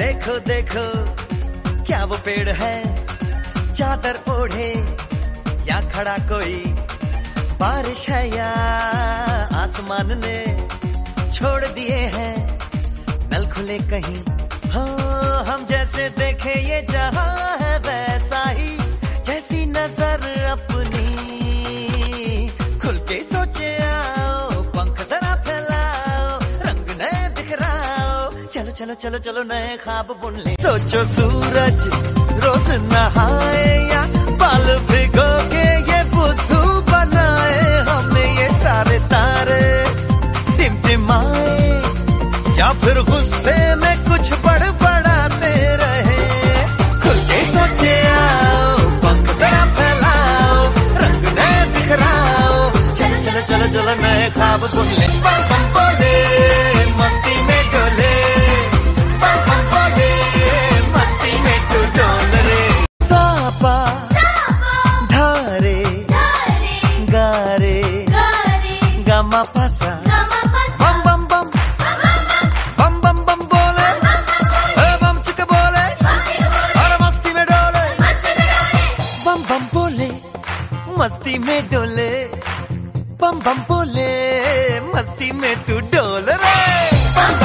देखो देखो क्या वो पेड़ है, चादर ओढ़े या खड़ा कोई, बारिश है या आसमान ने छोड़ दिए हैं नल खुले कहीं। हो हम जैसे देखे ये जहां है वैसा ही, जैसी नजर अपनी खुल के सोचे आओ, पंख जरा फैलाओ, रंग नए बिखराओ, चलो चलो चलो चलो नए ख्वाब बुन ले। सोचो सूरज रोज नहाए या बाल भिगो के ये बुद्धू बनाए, हमें ये सारे तारे टिमटिमाए या फिर गुस्से में कुछ बड़बड़ाते रहे। खुल के सोचे आओ, पंख जरा फैलाओ, रंग नए बिखराओ, चलो चलो चलो चलो नए ख्वाब बुन ले। बम बम बोले मस्ती में डोले, बम बम बोले मस्ती में तू डोल रे। सापा धारे गारे गामा पासा, बम बम बम बम बम बम बोले, बम चिक बोले और मस्ती में डोले, बम बम बोले मस्ती में डोले, बम बम बोले मस्ती में तू डोल रे।